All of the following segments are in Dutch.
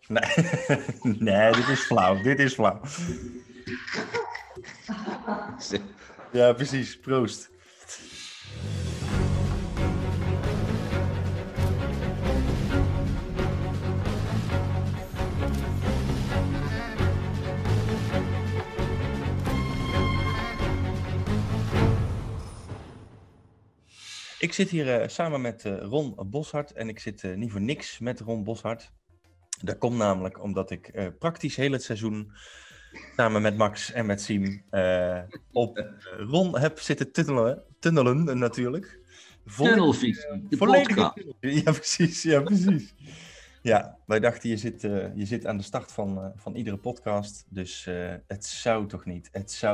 Nee. Nee, dit is flauw. Dit is flauw. Ja, precies. Proost. Ik zit hier samen met Ron Boshart en ik zit niet voor niks met Ron Boshart. Dat komt namelijk omdat ik praktisch heel het seizoen samen met Max en met Siem op Ron heb zitten tunnelen natuurlijk. Tunnelvisie, de podcast. Ja, precies. Ja, precies. Ja, wij dachten je zit aan de start van iedere podcast, dus het zou toch niet.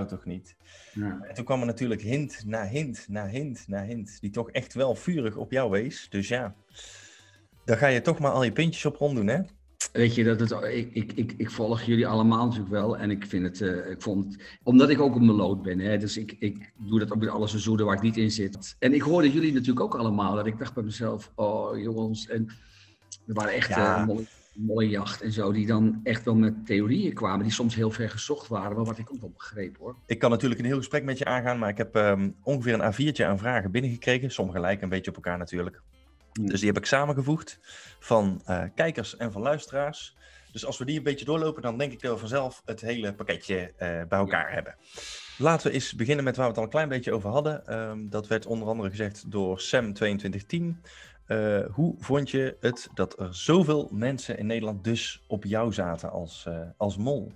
Ja. En toen kwam er natuurlijk hint na hint, die toch echt wel vurig op jou wees. Dus ja, dan ga je toch maar al je puntjes op Ron doen, hè? Weet je, ik volg jullie allemaal natuurlijk wel en omdat ik ook op mijn lood ben, hè, dus ik doe dat ook met alle seizoenen waar ik niet in zit. En ik hoorde jullie natuurlijk ook allemaal, dat ik dacht bij mezelf, oh jongens, en er waren echt mooie jacht en zo, die dan echt wel met theorieën kwamen, die soms heel ver gezocht waren, maar wat ik ook wel begreep hoor. Ik kan natuurlijk een heel gesprek met je aangaan, maar ik heb ongeveer een A4'tje aan vragen binnengekregen, sommige lijken een beetje op elkaar natuurlijk. Dus die heb ik samengevoegd van kijkers en van luisteraars. Dus als we die een beetje doorlopen, dan denk ik dat we vanzelf het hele pakketje bij elkaar hebben. Laten we eens beginnen met waar we het al een klein beetje over hadden. Dat werd onder andere gezegd door Sam2210. Hoe vond je het dat er zoveel mensen in Nederland dus op jou zaten als mol?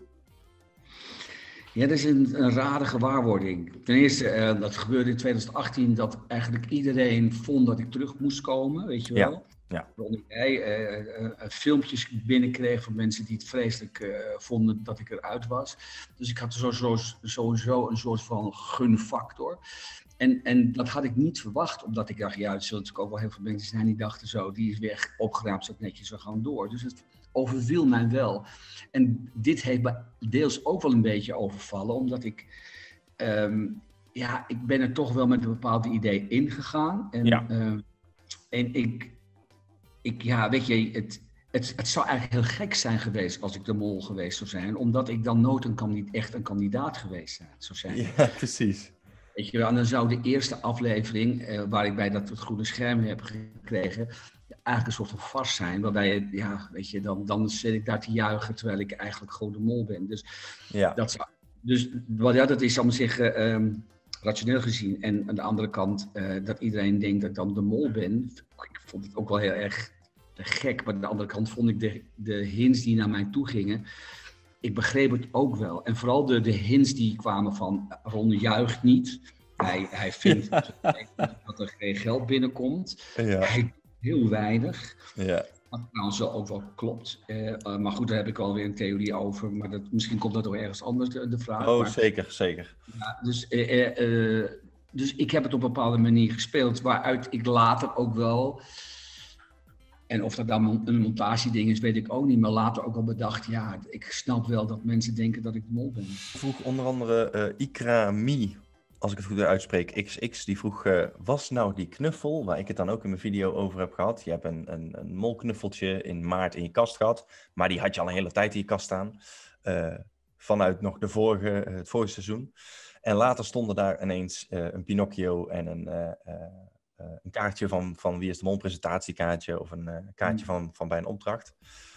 Ja, dat is een rare gewaarwording. Ten eerste, dat gebeurde in 2018, dat eigenlijk iedereen vond dat ik terug moest komen, weet je wel. Ja. Waaronder jij filmpjes binnenkreeg van mensen die het vreselijk vonden dat ik eruit was. Dus ik had sowieso een soort van gunfactor. En dat had ik niet verwacht, omdat ik dacht, ja, er zullen natuurlijk ook wel heel veel mensen zijn die dachten zo, die is weg, opgeruimd, zat netjes, we gaan door. Dus het overviel mij wel. En dit heeft me deels ook wel een beetje overvallen, omdat ik ben er toch wel met een bepaald idee ingegaan. En weet je, het zou eigenlijk heel gek zijn geweest als ik de mol geweest zou zijn, omdat ik dan nooit echt een kandidaat geweest zou zijn. Ja, precies. Weet je wel, en dan zou de eerste aflevering, waar ik bij dat het groene scherm heb gekregen, eigenlijk een soort van farce zijn, waarbij dan zit ik daar te juichen terwijl ik eigenlijk gewoon de mol ben. Dus dat is om zich rationeel gezien. En aan de andere kant, dat iedereen denkt dat ik dan de mol ben, ik vond het ook wel heel erg gek. Maar aan de andere kant vond ik de hints die naar mij toe gingen, ik begreep het ook wel. En vooral de hints die kwamen van Ron juicht niet. Hij vindt dat er geen geld binnenkomt. Ja. Hij doet heel weinig. Ja. Wat trouwens ook wel klopt. Maar goed, daar heb ik alweer een theorie over. Maar misschien komt dat ook ergens anders, de vraag. Oh, maar, zeker. Ja, dus ik heb het op een bepaalde manier gespeeld, waaruit ik later ook wel... En of dat dan een montageding is, weet ik ook niet. Maar later ook al bedacht, ja, ik snap wel dat mensen denken dat ik de mol ben. Vroeg onder andere Ikra Mi, als ik het goed uitspreek, XX, die vroeg, was nou die knuffel, waar ik het dan ook in mijn video over heb gehad. Je hebt een molknuffeltje in maart in je kast gehad, maar die had je al een hele tijd in je kast staan. Vanuit nog het vorige seizoen. En later stonden daar ineens een Pinocchio en een kaartje van Wie is de Mol, presentatiekaartje of een kaartje van bij een opdracht.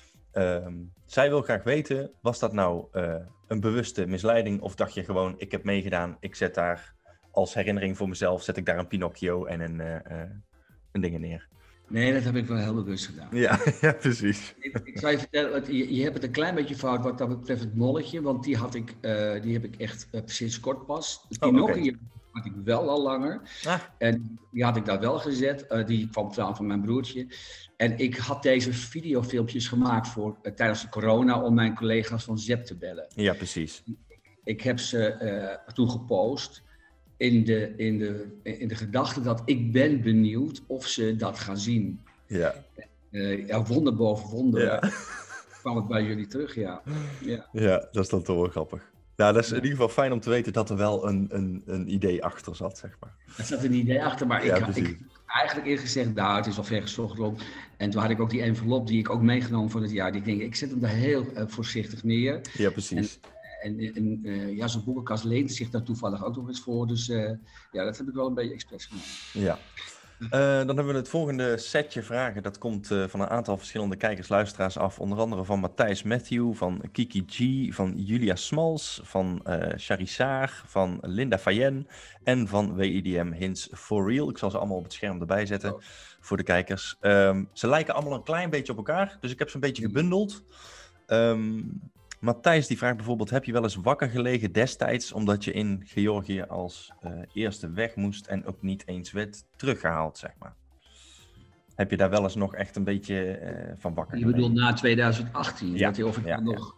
Zij wil graag weten, was dat nou een bewuste misleiding of dacht je gewoon, ik heb meegedaan, ik zet daar als herinnering voor mezelf, zet ik daar een Pinocchio en een ding neer? Nee, dat heb ik wel heel bewust gedaan. Ja, precies. Ik zou je vertellen, je hebt het een klein beetje fout wat dat betreft het molletje, want die heb ik echt sinds kort pas. Het Pinocchio had ik wel al langer. En die had ik daar wel gezet. Die kwam trouwens van mijn broertje. En ik had deze videofilmpjes gemaakt voor tijdens de corona om mijn collega's van ZEP te bellen. Ja, precies. Ik heb ze toen gepost in de gedachte dat ik ben benieuwd of ze dat gaan zien. Ja. Wonder boven wonder kwam het bij jullie terug, ja. Ja, dat is dan toch wel grappig. Nou, dat is in ieder geval fijn om te weten dat er wel een idee achter zat, zeg maar. Er zat een idee achter, maar ik eigenlijk eerlijk gezegd, nou, het is wel ver gezocht op. En toen had ik ook die envelop die ik ook meegenomen voor het jaar. Die ik denk, ik zet hem daar heel voorzichtig neer. Ja, precies. En ja, zo'n boekenkast leent zich daar toevallig ook nog eens voor. Dus ja, dat heb ik wel een beetje expres gedaan. Ja. Dan hebben we het volgende setje vragen. Dat komt van een aantal verschillende kijkers, luisteraars af. Onder andere van Matthijs Matthew, van Kiki G, van Julia Smals, van Charissar, van Linda Fayen en van WIDM Hints for Real. Ik zal ze allemaal op het scherm erbij zetten voor de kijkers. Ze lijken allemaal een klein beetje op elkaar, dus ik heb ze een beetje gebundeld. Matthijs die vraagt bijvoorbeeld, heb je wel eens wakker gelegen destijds omdat je in Georgië als eerste weg moest en ook niet eens werd teruggehaald, zeg maar? Heb je daar wel eens nog echt een beetje van wakker gelegen? Je bedoelt na 2018? Ja. Of ik nog...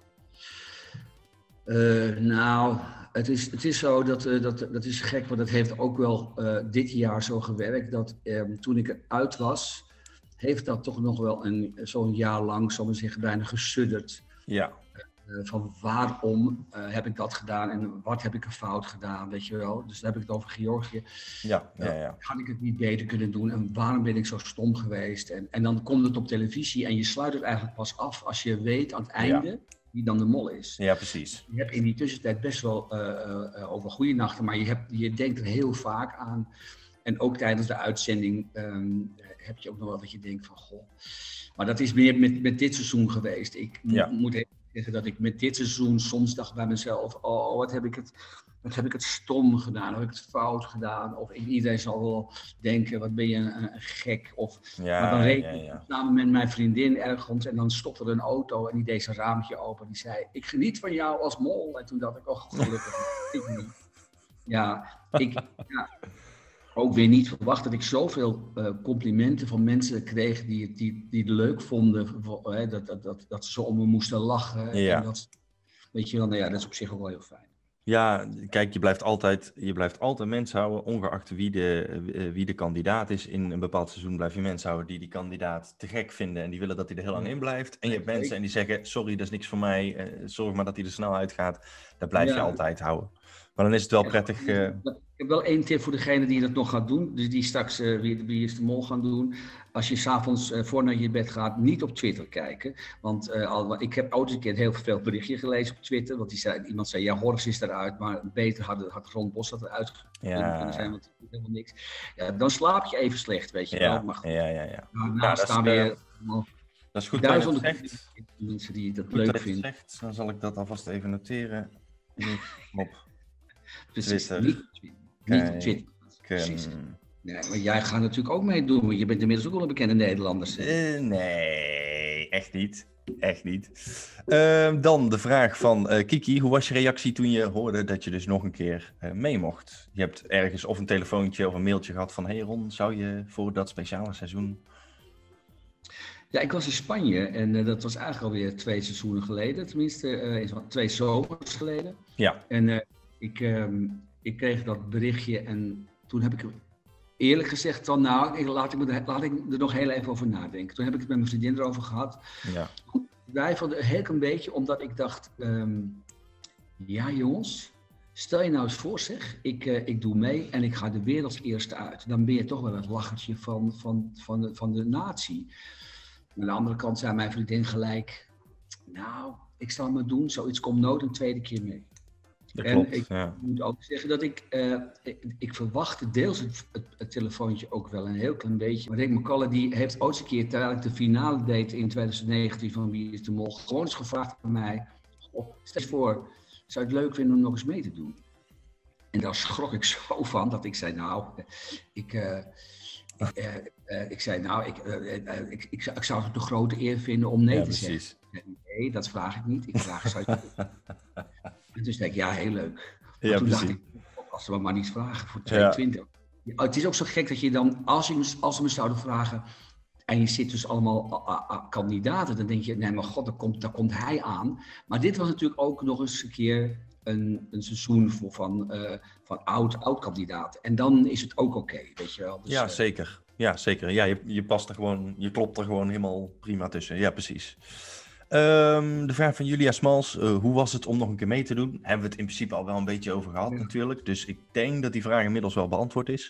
Nou, het is zo dat is gek, want dat heeft ook wel dit jaar zo gewerkt, dat toen ik eruit was, heeft dat toch nog wel zo'n jaar lang, zal ik maar zeggen, bijna gesudderd. Ja. Van waarom heb ik dat gedaan en wat heb ik er fout gedaan, weet je wel. Dus dan heb ik het over Georgië. Ja. Had ik het niet beter kunnen doen en waarom ben ik zo stom geweest? En dan komt het op televisie en je sluit het eigenlijk pas af als je weet aan het einde wie dan de mol is. Ja, precies. Je hebt in die tussentijd best wel over goede nachten, maar je denkt er heel vaak aan. En ook tijdens de uitzending heb je ook nog wel dat je denkt van goh. Maar dat is meer met dit seizoen geweest. Ik moet even zeggen dat ik met dit seizoen soms dacht bij mezelf, oh, wat heb ik het stom gedaan, heb ik het fout gedaan? Of iedereen zal wel denken, wat ben je een gek? Maar dan reed ik samen met mijn vriendin ergens en dan stopte er een auto en die deed zijn raampje open. Die zei, ik geniet van jou als mol. En toen dacht ik, oh gelukkig, ik niet. Ook weer niet verwacht dat ik zoveel complimenten van mensen kreeg die het leuk vonden, dat ze zo om me moesten lachen. Ja. En weet je wel, nou ja, dat is op zich ook wel heel fijn. Ja, kijk, je blijft altijd mensen houden, ongeacht wie de kandidaat is. In een bepaald seizoen blijf je mensen houden die kandidaat te gek vinden en die willen dat hij er heel lang in blijft. En je hebt mensen en die zeggen, sorry, dat is niks voor mij, zorg maar dat hij er snel uitgaat. Dat blijf je altijd houden. Maar dan is het wel prettig. Ik heb wel één tip voor degene die dat nog gaat doen. Dus die straks Wie is de Mol gaan doen. Als je s'avonds voor naar je bed gaat, niet op Twitter kijken. Want ik heb ooit een keer heel veel berichtjes gelezen op Twitter. Want iemand zei, ja, Horst is eruit. Maar beter had Ron Bos dat eruit kunnen zijn. Want het doet helemaal niks. Ja, dan slaap je even slecht, weet je wel. Maar goed. Daarna staan weer... Dat is goed duizenden mensen die dat leuk vinden. Dan zal ik dat alvast even noteren. Op Precies, Twitter. Niet op Twitter. Precies. Nee, maar jij gaat natuurlijk ook meedoen, want je bent inmiddels ook wel een bekende Nederlander. Nee, echt niet. Echt niet. Dan de vraag van Kiki. Hoe was je reactie toen je hoorde dat je dus nog een keer mee mocht? Je hebt ergens of een telefoontje of een mailtje gehad van... Hey Ron, zou je voor dat speciale seizoen... Ja, ik was in Spanje en dat was eigenlijk alweer 2 seizoenen geleden. Tenminste, 2 zomers geleden. Ja. En ik kreeg dat berichtje en toen heb ik eerlijk gezegd van laat ik er nog heel even over nadenken. Toen heb ik het met mijn vriendin erover gehad. Ja. Wij vonden het heel een beetje omdat ik dacht, ja jongens, stel je nou eens voor zeg, ik doe mee en ik ga er weer als eerste uit. Dan ben je toch wel het lachertje van de natie. Aan de andere kant zei mijn vriendin gelijk, nou, ik zal het maar doen, zoiets komt nooit een tweede keer mee. Dat klopt, ik moet ook zeggen dat ik verwachtte deels het telefoontje ook wel een heel klein beetje. Maar Rick McCullough die heeft ooit een keer, terwijl ik de finale deed in 2019 van Wie is de Mol, gewoon eens gevraagd aan mij, stel je voor, zou je het leuk vinden om nog eens mee te doen? En daar schrok ik zo van dat ik zei, ik zou het een grote eer vinden om nee te zeggen. Nee, dat vraag ik niet. Ik vraag, zou je En toen zei ik, ja, heel leuk. Maar toen dacht ik, als we maar niet vragen voor 22. Ja. Het is ook zo gek dat je dan, als ze me zouden vragen, en je zit dus allemaal kandidaten, dan denk je, nee, maar god, daar komt hij aan. Maar dit was natuurlijk ook nog eens een keer een seizoen van oud-kandidaten. En dan is het ook oké, weet je wel. Dus, ja, zeker. Ja, zeker. Ja, je past er gewoon, je klopt er gewoon helemaal prima tussen. Ja, precies. De vraag van Julia Smals. Hoe was het om nog een keer mee te doen? Hebben we het in principe al wel een beetje over gehad natuurlijk. Dus ik denk dat die vraag inmiddels wel beantwoord is.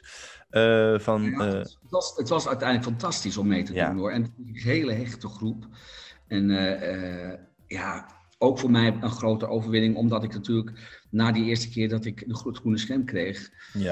Het was uiteindelijk fantastisch om mee te doen hoor. En het is een hele hechte groep. En ook voor mij een grote overwinning. Omdat ik natuurlijk na die eerste keer dat ik de groene scherm kreeg...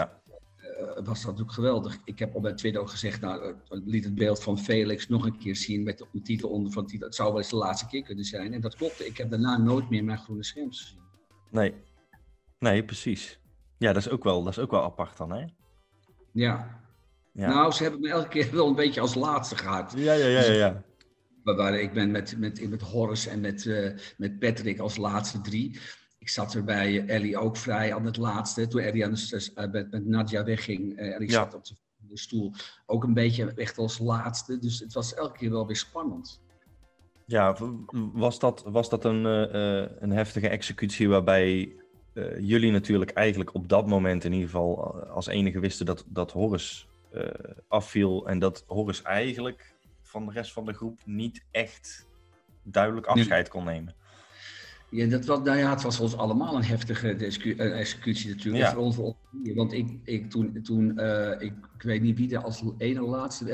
was dat natuurlijk geweldig. Ik heb op mijn Twitter ook gezegd, liet het beeld van Felix nog een keer zien met de titel onder van titel. Het zou wel eens de laatste keer kunnen zijn. En dat klopte. Ik heb daarna nooit meer mijn groene scherms gezien. Nee, precies. Ja, dat is ook wel apart dan, hè? Ja. Nou, ze hebben me elke keer wel een beetje als laatste gehad. Ja. Ik ben met Horace en met Patrick als laatste 3. Ik zat er bij Ellie ook vrij aan het laatste. Toen Ellie met Nadja wegging en ik zat op de stoel. Ook een beetje echt als laatste. Dus het was elke keer wel weer spannend. Ja, was dat een heftige executie waarbij jullie natuurlijk eigenlijk op dat moment in ieder geval als enige wisten dat Horace afviel en dat Horace eigenlijk van de rest van de groep niet echt duidelijk afscheid kon nemen? Ja, het was voor ons allemaal een heftige executie natuurlijk. Ja. Voor ons, want ik weet niet wie er als ene laatste...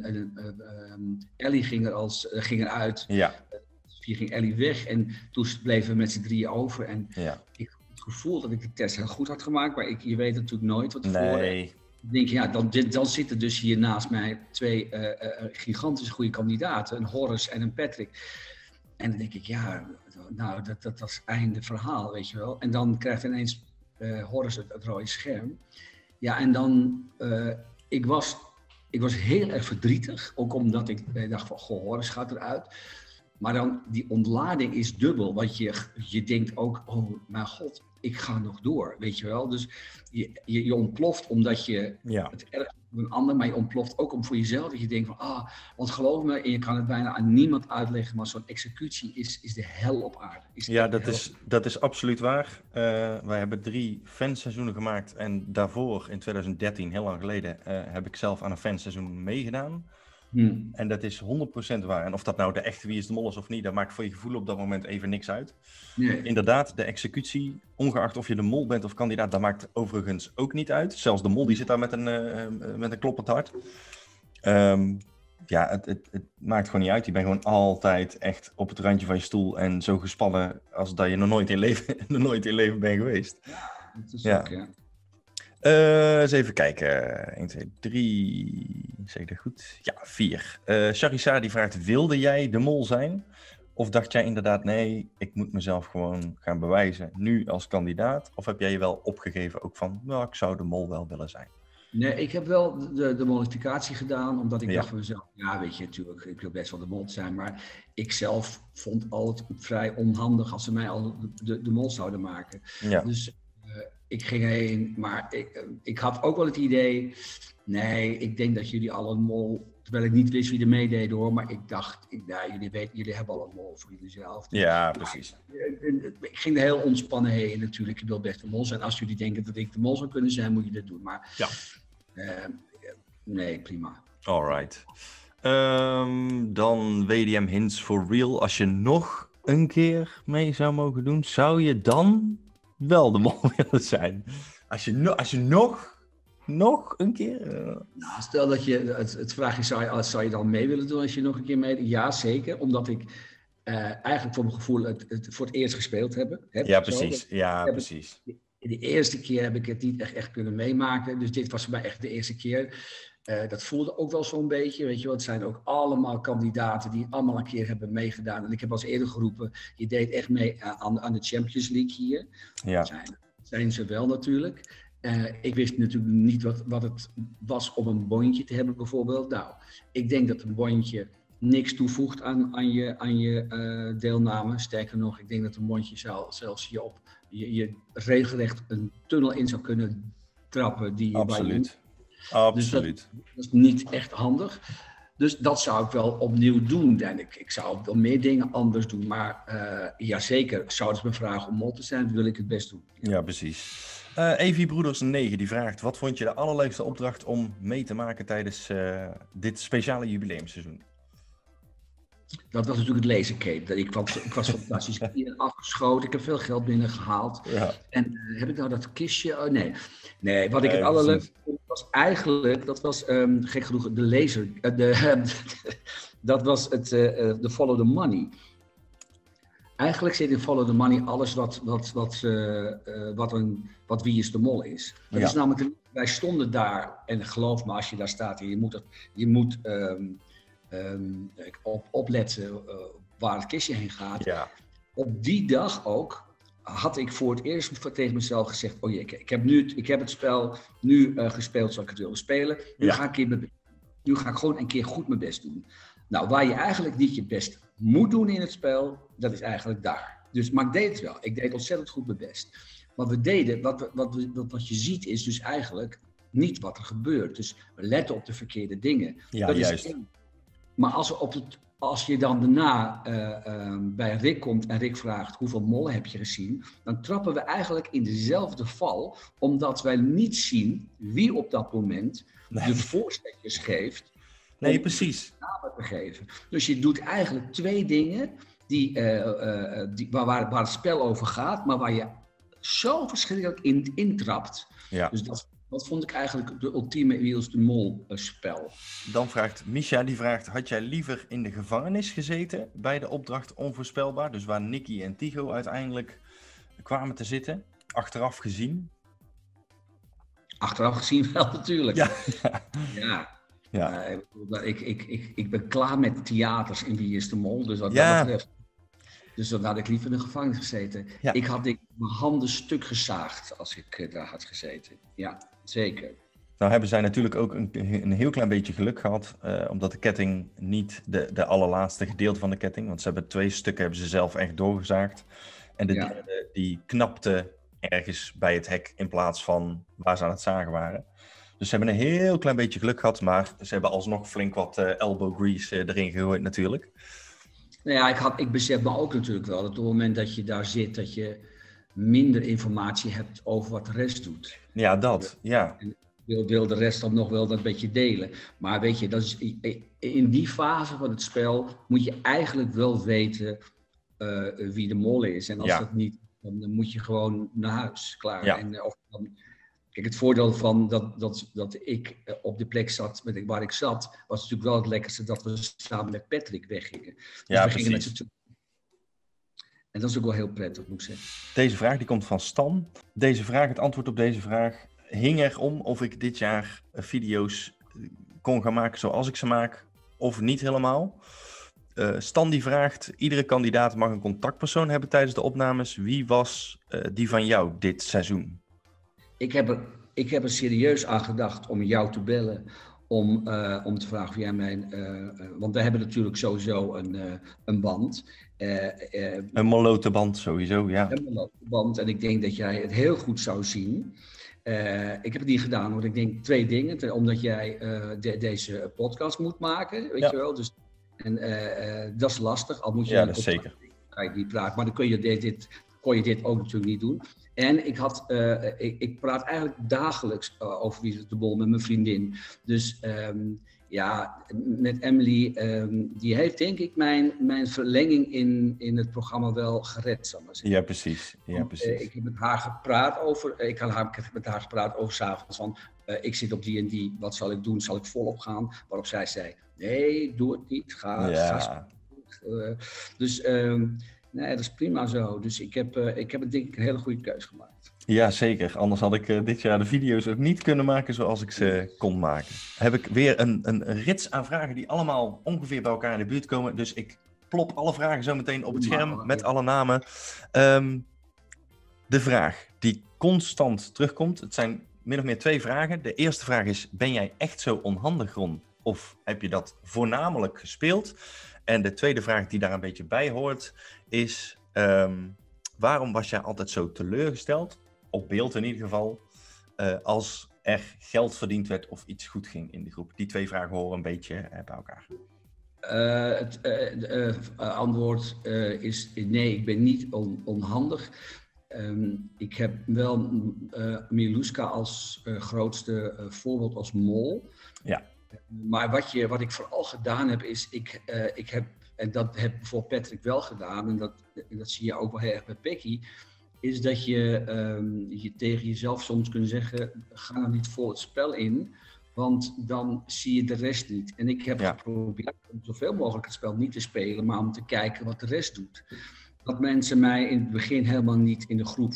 Ellie ging eruit. Ja. Ging Ellie weg en toen bleven we met z'n 3 over. En ik had het gevoel dat ik de test heel goed had gemaakt, maar je weet natuurlijk nooit wat voor. Ik denk, dan zitten dus hier naast mij 2 gigantische goede kandidaten, een Horace en een Patrick. En dan denk ik, dat was einde verhaal, weet je wel. En dan krijgt ineens Horace het rode scherm. Ja, en dan, ik was heel erg verdrietig, ook omdat ik dacht van, Horace gaat eruit. Maar dan, die ontlading is dubbel, want je denkt ook, oh mijn god, ik ga nog door, weet je wel. Dus je ontploft omdat je het erg voor een ander, maar je ontploft ook voor jezelf. Dat je denkt van, want geloof me, en je kan het bijna aan niemand uitleggen, maar zo'n executie is de hel op aarde. Dat is absoluut waar. Wij hebben 3 fanseizoenen gemaakt en daarvoor in 2013, heel lang geleden, heb ik zelf aan een fanseizoen meegedaan. En dat is 100% waar. En of dat nou de echte Wie is de Mol is of niet, dat maakt voor je gevoel op dat moment even niks uit. Nee. Inderdaad, de executie, ongeacht of je de mol bent of kandidaat, dat maakt overigens ook niet uit. Zelfs de mol die zit daar met een kloppend hart. Het maakt gewoon niet uit. Je bent gewoon altijd echt op het randje van je stoel en zo gespannen als dat je nog nooit in leven bent geweest. Ja, dat is ook, eens even kijken. 1, 2, 3. Zeg ik dat goed? Ja, 4. Charissa die vraagt, wilde jij de mol zijn? Of dacht jij inderdaad, nee, ik moet mezelf gewoon gaan bewijzen nu als kandidaat? Of heb jij je wel opgegeven ook van, ik zou de mol wel willen zijn? Nee, ik heb wel de modificatie gedaan, omdat ik dacht van mezelf, weet je, natuurlijk, ik wil best wel de mol zijn, maar ik zelf vond altijd vrij onhandig als ze mij al de mol zouden maken. Ja. Dus ik ging heen, maar ik had ook wel het idee, nee, ik denk dat jullie al een mol, terwijl ik niet wist wie er meedeed hoor, maar ik dacht, jullie hebben al een mol voor jullie zelf. Dus, ja, precies. Ik ging er heel ontspannen heen natuurlijk, ik wil best de mol zijn. Als jullie denken dat ik de mol zou kunnen zijn, moet je dat doen. Maar nee, prima. Alright. Dan WDM Hints for Real. Als je nog een keer mee zou mogen doen, zou je dan wel de mol willen zijn? Als je nog een keer... Nou, stel dat je het vraag is, zou je dan mee willen doen als je nog een keer mee... Ja, zeker. Omdat ik eigenlijk voor mijn gevoel het voor het eerst gespeeld heb. Ja, precies. Precies. De eerste keer heb ik het niet echt kunnen meemaken. Dus dit was voor mij echt de eerste keer. Dat voelde ook wel zo'n beetje, weet je wel. Het zijn ook allemaal kandidaten die allemaal een keer hebben meegedaan. En ik heb al eerder geroepen, je deed echt mee aan de Champions League hier. Ja. Zijn ze wel natuurlijk. Ik wist natuurlijk niet wat het was om een bondje te hebben bijvoorbeeld. Nou, ik denk dat een bondje niks toevoegt aan je deelname. Sterker nog, ik denk dat een bondje zelfs je regelrecht een tunnel in zou kunnen trappen. Absoluut. Dus dat is niet echt handig. Dus dat zou ik wel opnieuw doen. En ik zou wel meer dingen anders doen. Maar zeker, zouden ze me vragen om mol te zijn, wil ik het best doen. Ja, precies. Evie Broeders 9 die vraagt, wat vond je de allerleukste opdracht om mee te maken tijdens dit speciale jubileumseizoen? Dat was natuurlijk het lasercape. Ik was fantastisch. Ik heb hier afgeschoten. Ik heb veel geld binnengehaald. Ja. En heb ik nou dat kistje? Oh, nee. Nee, wat ik het allerleukste vond was eigenlijk, dat was gek genoeg, de laser. Dat was de Follow the Money. Eigenlijk zit in Follow the Money alles wat Wie is de Mol is. Dat is namelijk, wij stonden daar, en geloof me, als je daar staat, je moet opletten waar het kistje heen gaat. Ja. Op die dag ook had ik voor het eerst tegen mezelf gezegd, oh jee, ik heb het spel nu gespeeld zoals ik het wilde spelen. Nu ga ik gewoon een keer goed mijn best doen. Nou, waar je eigenlijk niet je best moet doen in het spel, dat is eigenlijk daar. Dus, maar ik deed het wel. Ik deed ontzettend goed mijn best. Wat we deden, wat je ziet, is dus eigenlijk niet wat er gebeurt. Dus we letten op de verkeerde dingen. Ja, dat juist. Is maar als je dan daarna bij Rick komt en Rick vraagt hoeveel mollen heb je gezien, dan trappen we eigenlijk in dezelfde val, omdat wij niet zien wie op dat moment de voorzetjes geeft. Nee, precies. Te geven. Dus je doet eigenlijk twee dingen waar het spel over gaat, maar waar je zo verschrikkelijk in intrapt. Ja. Dus dat vond ik eigenlijk de ultieme Wie is de Mol spel. Dan vraagt Misha, had jij liever in de gevangenis gezeten bij de opdracht Onvoorspelbaar? Dus waar Nicky en Tycho uiteindelijk kwamen te zitten, achteraf gezien? Achteraf gezien wel, natuurlijk. Ja. Ik ben klaar met theaters in Wie is de Mol, dus wat dat betreft. Dus dan had ik liever in de gevangenis gezeten. Ja. Ik had mijn handen stuk gezaagd als ik daar had gezeten. Ja, zeker. Nou hebben zij natuurlijk ook een heel klein beetje geluk gehad, omdat de ketting niet de allerlaatste gedeelte van de ketting, want ze hebben 2 stukken hebben ze zelf echt doorgezaagd. En de derde, die knapte ergens bij het hek in plaats van waar ze aan het zagen waren. Dus ze hebben een heel klein beetje geluk gehad, maar ze hebben alsnog flink wat elbow grease erin gegooid natuurlijk. Nou ja, ik besef me ook natuurlijk wel dat op het moment dat je daar zit, dat je minder informatie hebt over wat de rest doet. Ja, dat, ja. En wil de rest dan nog wel dat beetje delen. Maar weet je, dat is, in die fase van het spel moet je eigenlijk wel weten wie de mol is. En als dat niet, dan moet je gewoon naar huis, klaar. Ja. En, kijk, het voordeel van dat ik op de plek zat waar ik zat, was natuurlijk wel het lekkerste dat we samen met Patrick weggingen. Dus we gingen met z'n tweeën. En dat is ook wel heel prettig, moet ik zeggen. Deze vraag die komt van Stan. Het antwoord op deze vraag hing erom of ik dit jaar video's kon gaan maken zoals ik ze maak, of niet helemaal. Stan die vraagt, iedere kandidaat mag een contactpersoon hebben tijdens de opnames. Wie was die van jou dit seizoen? Ik heb er serieus aan gedacht om jou te bellen, om te vragen of jij want we hebben natuurlijk sowieso een band. Een molote band sowieso, ja. Een molote band en ik denk dat jij het heel goed zou zien. Ik heb het niet gedaan, want ik denk 2 dingen. Omdat jij deze podcast moet maken, weet je wel. Dus, en dat is lastig, al moet je... Ja, dat is zeker. Kan je niet praten, maar dan kon je dit ook natuurlijk niet doen. En ik praat eigenlijk dagelijks over Wie is de Mol met mijn vriendin. Dus met Emily, die heeft denk ik mijn verlenging in het programma wel gered, zal ik maar zeggen. Ja, precies. Ik heb met haar gepraat over 's avonds van, ik zit op die en die, wat zal ik doen? Zal ik volop gaan? Waarop zij zei, nee, doe het niet, ga. Dus... nee, dat is prima zo. Dus ik heb denk ik een hele goede keuze gemaakt. Ja, zeker. Anders had ik dit jaar de video's ook niet kunnen maken zoals ik ze kon maken. Heb ik weer een rits aan vragen die allemaal ongeveer bij elkaar in de buurt komen. Dus ik plop alle vragen zo meteen op het scherm met alle namen. De vraag die constant terugkomt. Het zijn min of meer 2 vragen. De eerste vraag is, ben jij echt zo onhandig, Ron? Of heb je dat voornamelijk gespeeld? En de tweede vraag die daar een beetje bij hoort is, waarom was jij altijd zo teleurgesteld, op beeld in ieder geval, als er geld verdiend werd of iets goed ging in de groep? Die 2 vragen horen een beetje bij elkaar. Het antwoord is nee, ik ben niet onhandig. Ik heb wel Miluska als grootste voorbeeld als mol. Ja. Maar wat ik vooral gedaan heb, is ik heb en dat heeft bijvoorbeeld Patrick wel gedaan, en dat zie je ook wel heel erg bij Becky, is dat je tegen jezelf soms kunt zeggen, ga nou niet vol het spel in, want dan zie je de rest niet. En ik heb geprobeerd om zoveel mogelijk het spel niet te spelen, maar om te kijken wat de rest doet. Dat mensen mij in het begin helemaal niet in de groep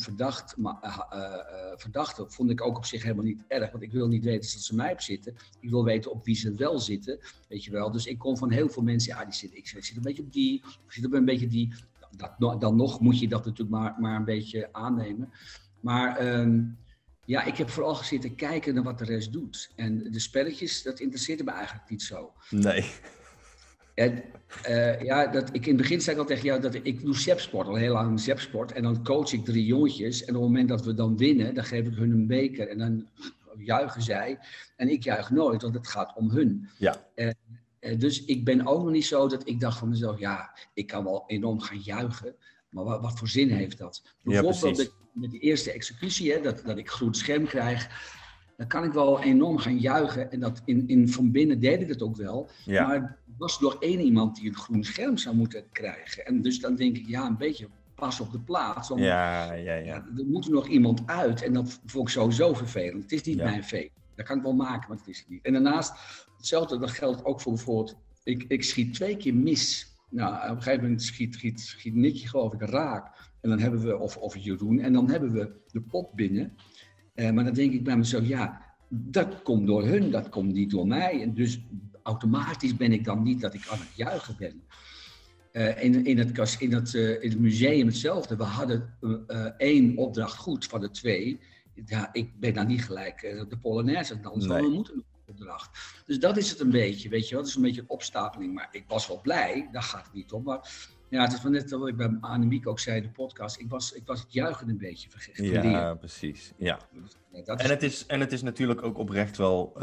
verdachten, vond ik ook op zich helemaal niet erg. Want ik wil niet weten dat ze mij op zitten. Ik wil weten op wie ze wel zitten, weet je wel. Dus ik kon van heel veel mensen, ik zit een beetje op die, ik zit op een beetje die. Dan nog moet je dat natuurlijk maar een beetje aannemen. Maar ik heb vooral zitten kijken naar wat de rest doet. En de spelletjes, dat interesseerde me eigenlijk niet zo. Nee. En, in het begin zei ik al tegen jou dat ik doe zepsport, al heel lang zepsport. En dan coach ik 3 jongetjes. En op het moment dat we dan winnen, dan geef ik hun een beker. En dan juichen zij. En ik juich nooit, want het gaat om hun. Ja. Dus ik ben ook nog niet zo dat ik dacht van mezelf, ik kan wel enorm gaan juichen. Maar wat voor zin heeft dat? Bijvoorbeeld met die eerste executie, dat ik groen scherm krijg. Dan kan ik wel enorm gaan juichen. En dat van binnen deed ik het ook wel. Ja. Maar er was door 1 iemand die een groen scherm zou moeten krijgen. En dus dan denk ik, een beetje pas op de plaats. Want er moet er nog iemand uit. En dat vond ik sowieso vervelend. Het is niet mijn vee. Dat kan ik wel maken, maar het is het niet. En daarnaast, hetzelfde, dat geldt ook voor bijvoorbeeld, ik schiet 2 keer mis. Nou, op een gegeven moment schiet Nicky geloof ik raak. En dan hebben we, of Jeroen, en dan hebben we de pot binnen. Maar dan denk ik bij mezelf, dat komt door hun, dat komt niet door mij. En dus automatisch ben ik dan niet dat ik aan het juichen ben. In het museum hetzelfde. We hadden 1 opdracht goed van de 2. Ja, ik ben dan niet gelijk de Polonaise dansen, maar we moeten een opdracht. Dus dat is het een beetje, weet je wel. Dat is een beetje een opstapeling, maar ik was wel blij, daar gaat het niet om. Maar het is wel net wat ik bij Annemiek ook zei in de podcast, ik was het juichen een beetje vergeten. Ja, precies. Ja. En het is natuurlijk ook oprecht wel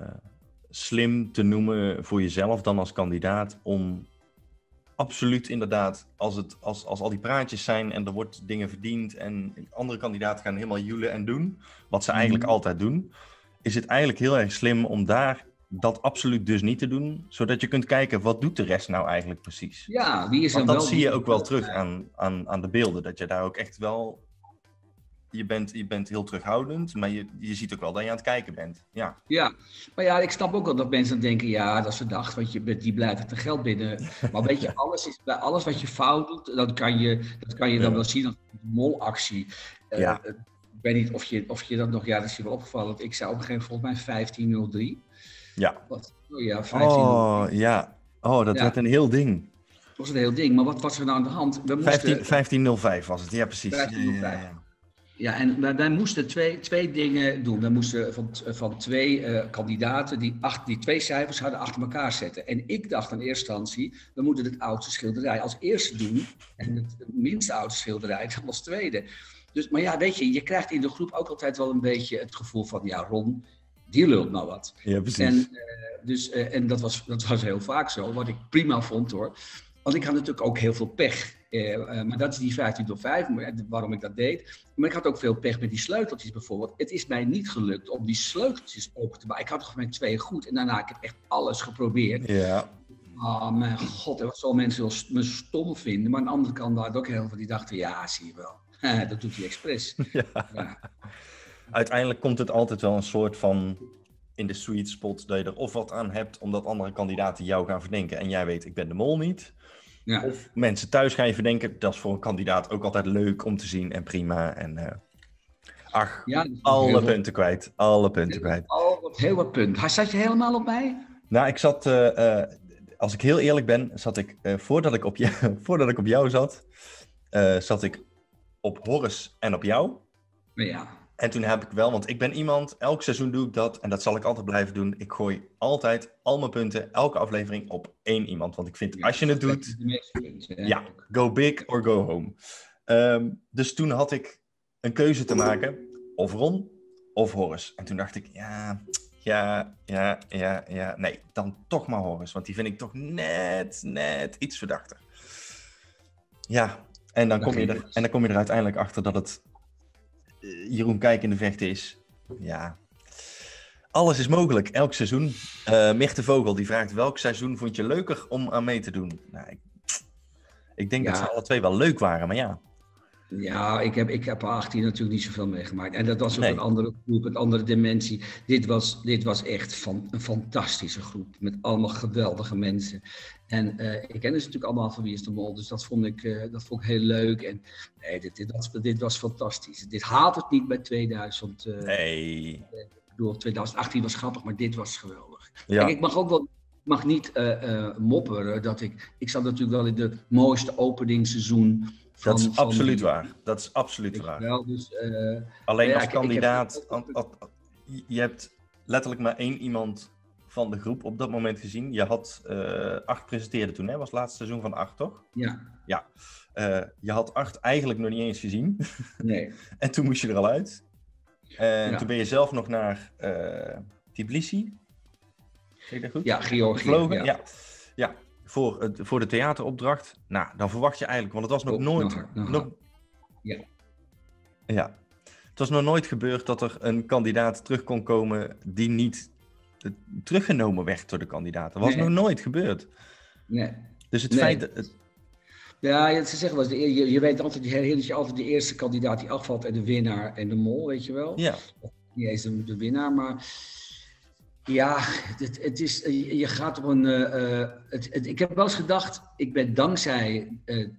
slim te noemen voor jezelf dan als kandidaat om absoluut inderdaad, als al die praatjes zijn en er wordt dingen verdiend en andere kandidaten gaan helemaal joelen en doen, wat ze eigenlijk altijd doen, is het eigenlijk heel erg slim om daar dat absoluut dus niet te doen, zodat je kunt kijken, wat doet de rest nou eigenlijk precies? Ja, wie is want dat wel zie je ook wel terug aan de beelden, dat je daar ook echt wel, je bent heel terughoudend, maar je ziet ook wel dat je aan het kijken bent. Ja, maar ik snap ook wel dat mensen denken, dat is verdacht, want die blijft er geld binnen. Maar weet je, alles wat je fout doet, dat kan je dan wel zien als een molactie. Ik weet niet of je dat nog, dat is je wel opgevallen, want ik zei op een gegeven moment volgens mij 15:03. Ja. 15:03. Dat werd een heel ding. Dat was een heel ding, maar wat was er nou aan de hand? 15:05 was het, ja precies. 15:05. Ja, en wij moesten twee dingen doen. We moesten van 2 kandidaten die 2 cijfers hadden achter elkaar zetten. En ik dacht in eerste instantie, we moeten het oudste schilderij als eerste doen. En het minste oudste schilderij dan als tweede. Dus, maar weet je krijgt in de groep ook altijd wel een beetje het gevoel van, Ron, die lult nou wat. Ja, precies. En dat was heel vaak zo, wat ik prima vond hoor. Want ik had natuurlijk ook heel veel pech. Maar dat is die 15:05, waarom ik dat deed. Maar ik had ook veel pech met die sleuteltjes bijvoorbeeld. Het is mij niet gelukt om die sleuteltjes open te maken. Ik had toch mijn 2 goed en daarna heb ik echt alles geprobeerd. Ja. Oh mijn god, er was zo mensen me stom vinden. Maar aan de andere kant waren ook heel veel die dachten, zie je wel. Dat doet hij expres. Ja. Uiteindelijk komt het altijd wel een soort van in de sweet spot dat je er of wat aan hebt omdat andere kandidaten jou gaan verdenken en jij weet ik ben de mol niet. Ja. Of mensen thuis gaan je verdenken. Dat is voor een kandidaat ook altijd leuk om te zien en prima. En alle punten kwijt. Alle punten kwijt. Heel wat punten. Zat je helemaal op mij? Nou, ik zat, als ik heel eerlijk ben, zat ik, voordat ik op jou zat, zat ik op Horus en op jou. Ja. En toen heb ik wel, want ik ben iemand, elk seizoen doe ik dat en dat zal ik altijd blijven doen. Ik gooi altijd al mijn punten, elke aflevering op 1 iemand. Want ik vind, als je het doet, go big or go home. Dus toen had ik een keuze te maken, of Ron of Horus. En toen dacht ik, nee, dan toch maar Horus. Want die vind ik toch net iets verdachter. Ja, en dan kom je er uiteindelijk achter dat het Jeroen Kijk in de vechten is. Ja, alles is mogelijk, elk seizoen. Mirte Vogel die vraagt, welk seizoen vond je leuker om aan mee te doen? Nou, Ik denk dat Ja. ze alle twee wel leuk waren, maar ja. Ja, ik heb 18 natuurlijk niet zoveel meegemaakt. En dat was ook Nee. een andere groep, een andere dimensie. Dit was echt een fantastische groep. Met allemaal geweldige mensen. En ik ken ze natuurlijk allemaal van Wie is de Mol. Dus dat vond ik heel leuk. En nee, dit was fantastisch. Dit haalt het niet bij 2000. Nee. Ik bedoel, 2018 was grappig, maar dit was geweldig. Ja. Kijk, ik mag ook wel... Ik mag niet mopperen dat ik zat natuurlijk wel in de mooiste openingsseizoen Dat is absoluut waar. Dat is absoluut waar. wel, dus, Alleen ja, als ik kandidaat, heb- je hebt letterlijk maar 1 iemand van de groep op dat moment gezien. Je had 8 presenteerde toen, hè? Was het laatste seizoen van 8, toch? Ja, Ja. Je had 8 eigenlijk nog niet eens gezien. nee. En toen moest je er al uit. En Ja. toen ben je zelf nog naar Tbilisi. Zeg ik dat goed? Ja, Georgië. Gevlogen. Ja. Ja. Voor de theateropdracht. Nou, dan verwacht je eigenlijk, want het was nog nooit... Ja. Ja. Het was nog nooit gebeurd dat er een kandidaat terug kon komen die niet teruggenomen werd door de kandidaat. Dat was nog nooit gebeurd. Nee. Dus het Nee. feit... Ja, ze zeggen wel eens, je weet altijd, je herinnert je altijd de eerste kandidaat die afvalt en de winnaar en de mol, weet je wel? Ja. Niet eens de winnaar, maar ja, het is, je gaat op een... ik heb wel eens gedacht, ik ben dankzij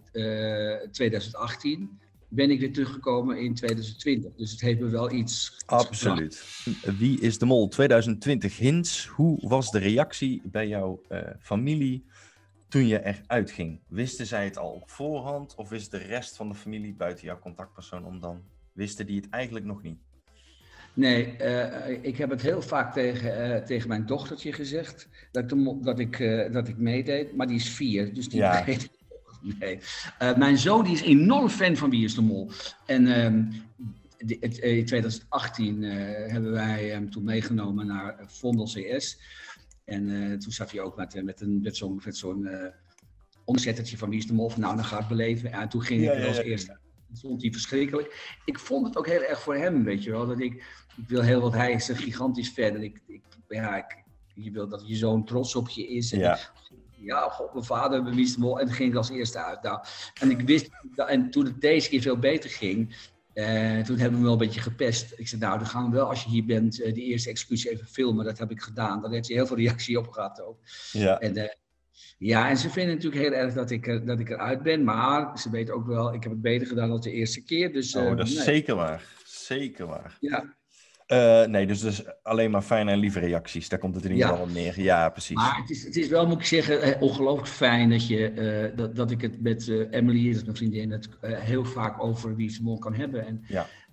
2018, ben ik weer teruggekomen in 2020. Dus het heeft me wel iets Absoluut. gebracht. Wie is de Mol 2020 hints? Hoe was de reactie bij jouw familie toen je eruit ging? Wisten zij het al op voorhand of wist de rest van de familie buiten jouw contactpersoon om dan? Wisten die het eigenlijk nog niet? Nee, ik heb het heel vaak tegen mijn dochtertje gezegd dat ik meedeed, maar die is 4, dus die weet het nog. Nee. Mijn zoon die is enorm fan van Wie is de Mol. En in 2018 hebben wij hem toen meegenomen naar Vondel CS. En toen zat hij ook met zo'n onderzettertje van Wie is de Mol. Van, nou, dan ga ik beleven. En toen ging ik er als eerste. Dat vond hij verschrikkelijk. Ik vond het ook heel erg voor hem, weet je wel. Dat ik wil heel wat, hij is een gigantisch fan. En je wil dat je zoon trots op je is. En god, mijn vader bij Wie is de Mol. En toen ging ik als eerste uit. Nou, en ik wist, en toen het deze keer veel beter ging, toen hebben we hem wel een beetje gepest. Ik zei, nou, dan gaan we wel, als je hier bent, de eerste executie even filmen. Dat heb ik gedaan. Daar heeft hij heel veel reactie op gehad ook. Ja. En ze vinden natuurlijk heel erg dat ik eruit ben. Maar ze weten ook wel, ik heb het beter gedaan dan de eerste keer. Dus, dat is zeker waar. Zeker waar. Ja. Nee, dus alleen maar fijne en lieve reacties. Daar komt het in ieder geval op neer. Ja, precies. Maar het is wel, moet ik zeggen, ongelooflijk fijn dat ik het met Emily, dat is mijn vriendin, het heel vaak over Wie is de Mol kan hebben. En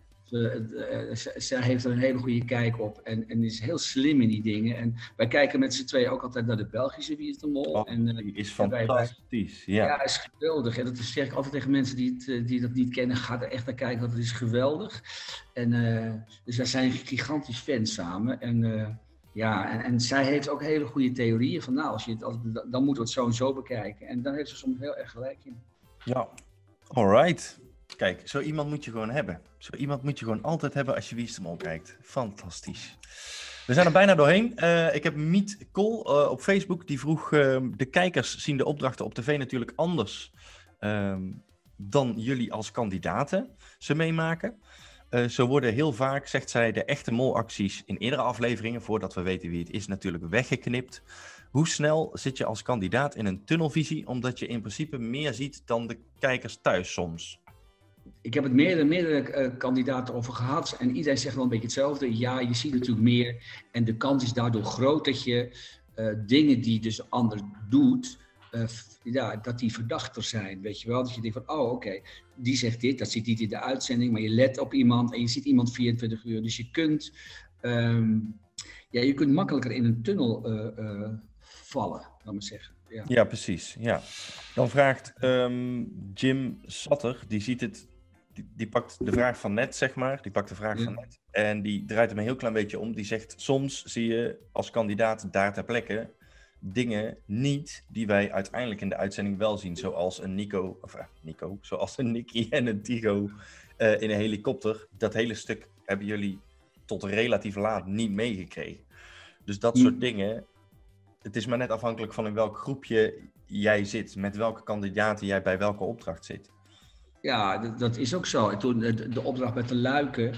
zij heeft er een hele goede kijk op en is heel slim in die dingen. En wij kijken met z'n tweeën ook altijd naar de Belgische Wie is de Mol. Die is fantastisch. Ja, is geweldig. En dat zeg ik altijd tegen mensen die dat niet kennen. Ga er echt naar kijken, want het is geweldig. En dus wij zijn gigantisch fans samen. En zij heeft ook hele goede theorieën van, nou, dan moeten we het zo en zo bekijken. En dan heeft ze soms heel erg gelijk in. Ja, alright. Kijk, zo iemand moet je gewoon hebben. Zo iemand moet je gewoon altijd hebben als je Wie is de Mol kijkt. Fantastisch. We zijn er bijna doorheen. Ik heb Miet Kool op Facebook. Die vroeg, de kijkers zien de opdrachten op tv natuurlijk anders dan jullie als kandidaten ze meemaken. Zo worden heel vaak, zegt zij, de echte molacties in eerdere afleveringen, voordat we weten wie het is, natuurlijk weggeknipt. Hoe snel zit je als kandidaat in een tunnelvisie, omdat je in principe meer ziet dan de kijkers thuis soms? Ik heb het meerdere kandidaten over gehad en iedereen zegt wel een beetje hetzelfde. Ja, je ziet natuurlijk meer en de kans is daardoor groot dat je dingen die dus een ander doet, dat die verdachter zijn, weet je wel. Dat je denkt van, oké, die zegt dit, dat zit niet in de uitzending, maar je let op iemand en je ziet iemand 24 uur. Dus je kunt, je kunt makkelijker in een tunnel vallen, laat maar zeggen. Ja, precies. Ja. Dan vraagt Jim Satter, die ziet het, die pakt de vraag van net, zeg maar. Die pakt de vraag van net en die draait hem een heel klein beetje om. Die zegt, soms zie je als kandidaat daar ter plekke dingen niet die wij uiteindelijk in de uitzending wel zien. Zoals een zoals een Nicky en een Tigo in een helikopter. Dat hele stuk hebben jullie tot relatief laat niet meegekregen. Dus dat soort dingen, het is maar net afhankelijk van in welk groepje jij zit, met welke kandidaten jij bij welke opdracht zit. Ja, dat is ook zo. En toen de opdracht met de luiken,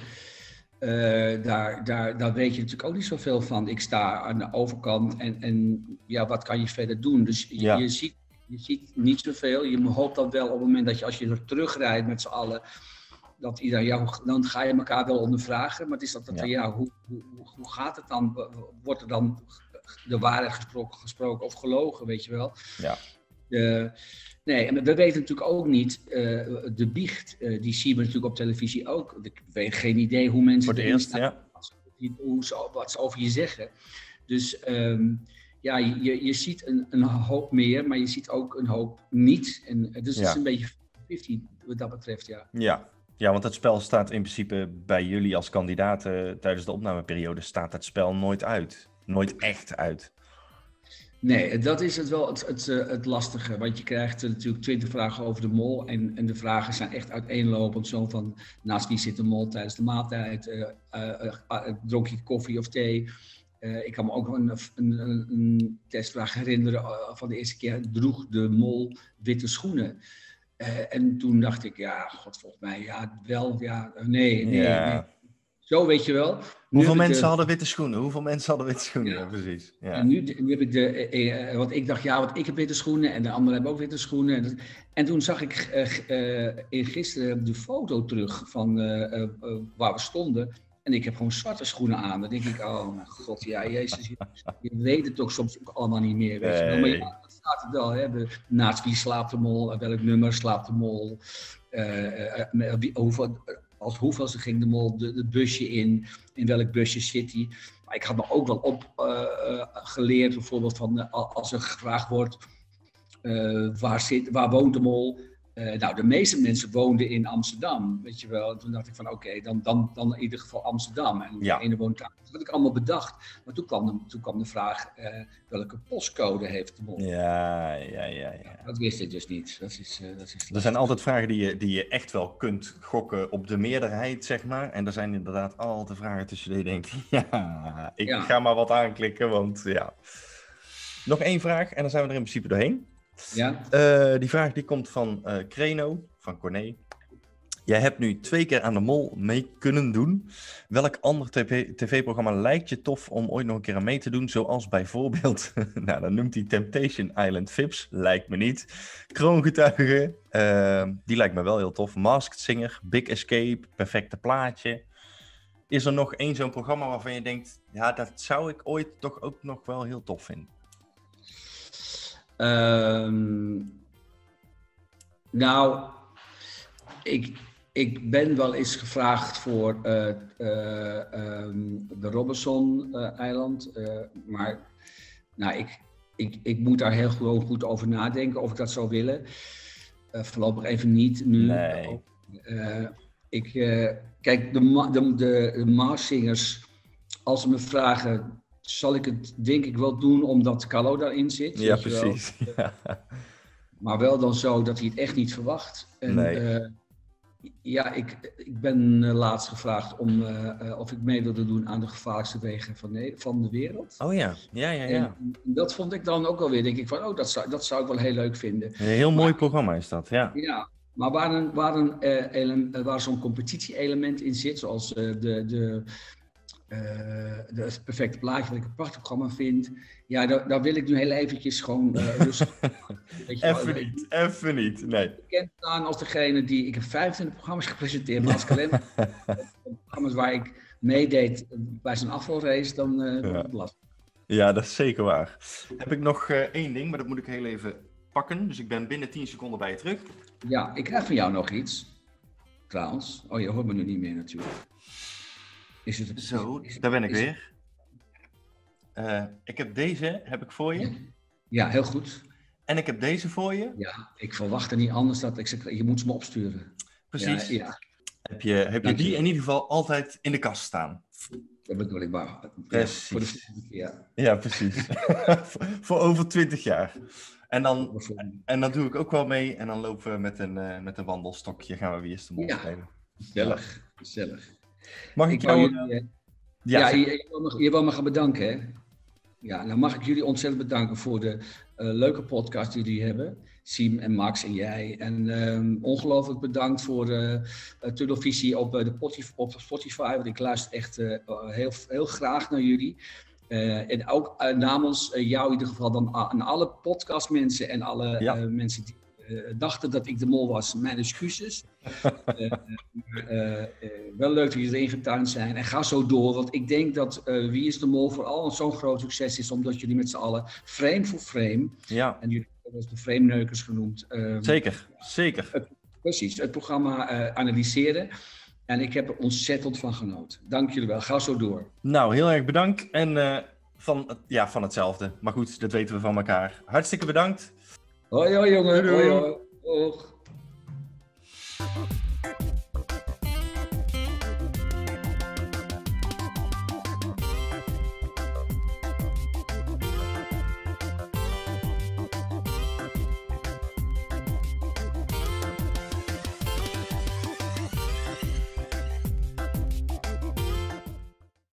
daar weet je natuurlijk ook niet zoveel van. Ik sta aan de overkant en ja, wat kan je verder doen? Dus je ziet niet zoveel. Je hoopt dan wel op het moment dat als je er terugrijdt met z'n allen, dat iedereen, dan ga je elkaar wel ondervragen. Maar het is hoe gaat het dan? Wordt er dan de waarheid gesproken of gelogen, weet je wel? Ja. Nee, en we weten natuurlijk ook niet, de biecht, die zien we natuurlijk op televisie ook. Ik weet geen idee hoe mensen Voor het eerst, wat ze over je zeggen. Dus je ziet een hoop meer, maar je ziet ook een hoop niet. En dus het is een beetje 50 wat dat betreft, Ja, want het spel staat in principe bij jullie als kandidaten tijdens de opnameperiode staat het spel nooit uit. Nooit echt uit. Nee, dat is het wel het lastige. Want je krijgt natuurlijk 20 vragen over de mol. En de vragen zijn echt uiteenlopend. Zo van, naast wie zit de mol tijdens de maaltijd? Dronk je koffie of thee? Ik kan me ook een testvraag herinneren van de eerste keer. Droeg de mol witte schoenen? En toen dacht ik, volgens mij, nee. Zo, weet je wel. Hoeveel mensen hadden witte schoenen? Ja, precies. Ja. En nu heb ik want ik dacht, want ik heb witte schoenen en de anderen hebben ook witte schoenen. En toen zag ik gisteren de foto terug van waar we stonden. En ik heb gewoon zwarte schoenen aan. Dan denk ik, oh mijn god, Jezus, je weet het toch soms ook allemaal niet meer. Weet je wel. Maar dat staat het wel. Hè? Naast wie slaapt de mol, welk nummer slaapt de mol, als hoeveelste ging de mol het busje in welk busje zit hij. Maar ik had me ook wel geleerd, bijvoorbeeld van als er gevraagd wordt, waar woont de mol? De meeste mensen woonden in Amsterdam, weet je wel. En toen dacht ik van oké, dan in ieder geval Amsterdam. En de ene woont daar. Dat had ik allemaal bedacht. Maar toen kwam de vraag, welke postcode heeft de mol? Ja. Dat wist ik dus niet. Er zijn altijd vragen die je echt wel kunt gokken op de meerderheid, zeg maar. En er zijn inderdaad altijd vragen tussen die je denkt, ik ga maar wat aanklikken, want Nog één vraag en dan zijn we er in principe doorheen. Ja. Die vraag die komt van Kreno, van Corné. Jij hebt nu 2 keer aan de mol mee kunnen doen. Welk ander tv-programma lijkt je tof om ooit nog een keer aan mee te doen? Zoals bijvoorbeeld, dan noemt hij Temptation Island Vips. Lijkt me niet. Kroongetuige, die lijkt me wel heel tof. Masked Singer, Big Escape, Perfecte Plaatje. Is er nog één zo'n programma waarvan je denkt, dat zou ik ooit toch ook nog wel heel tof vinden? Ik ben wel eens gevraagd voor de Robinson-eiland, maar ik moet daar heel goed over nadenken of ik dat zou willen. Voorlopig even niet nu. Nee. Kijk, de Marszingers, als ze me vragen, zal ik het denk ik wel doen omdat Carlo daarin zit. Ja, precies. Maar wel dan zo dat hij het echt niet verwacht. En, nee. Ik ben laatst gevraagd of ik mee wilde doen aan de gevaarlijkste wegen van de wereld. Oh ja. En dat vond ik dan ook alweer, denk ik van, dat zou ik wel heel leuk vinden. Een heel mooi programma is dat, ja. Ja, maar waar zo'n competitie-element in zit, zoals de Perfecte Plaatje, wat ik een prachtig programma vind. Ja, daar wil ik nu heel eventjes gewoon rustig. Even niet, nee. Bekend staan als degene die... Ik heb 25 programma's gepresenteerd, maar als kalender programma's waar ik meedeed bij zijn afvalrace, dan wordt het lastig. Ja, dat is zeker waar. Heb ik nog 1 ding, maar dat moet ik heel even pakken. Dus ik ben binnen 10 seconden bij je terug. Ja, ik krijg van jou nog iets. Trouwens. Oh, je hoort me nu niet meer natuurlijk. Daar ben ik weer. Ik heb deze voor je. Ja, heel goed. En ik heb deze voor je. Ja, ik verwachtte niet anders dat ik zeg, je moet ze me opsturen. Precies. Ja. Heb je die in ieder geval altijd in de kast staan? Dat bedoel ik maar. Precies. Voor de volgende keer. Ja, precies. Voor over 20 jaar. En dan doe ik ook wel mee. En dan lopen we met een wandelstokje. Gaan we Wie is de Mol spelen. Gezellig. Mag ik jou... Je wil me gaan bedanken, hè? Ja, nou mag ik jullie ontzettend bedanken voor de leuke podcast die jullie hebben. Siem en Max en jij. En ongelooflijk bedankt voor Tunnelvisie op Spotify. Want ik luister echt heel graag naar jullie. En ook namens jou in ieder geval dan aan alle podcastmensen en alle mensen die dachten dat ik de mol was. Mijn excuses. Wel leuk dat jullie erin getuind zijn. En ga zo door, want ik denk dat Wie is de Mol vooral zo'n groot succes is, omdat jullie met z'n allen, frame voor frame, en jullie hebben ons de frame-neukers genoemd. Zeker. Precies, het programma analyseren. En ik heb er ontzettend van genoten. Dank jullie wel. Ga zo door. Nou, heel erg bedankt. En van hetzelfde. Maar goed, dat weten we van elkaar. Hartstikke bedankt. Hoi jongen. Doei. Hoi.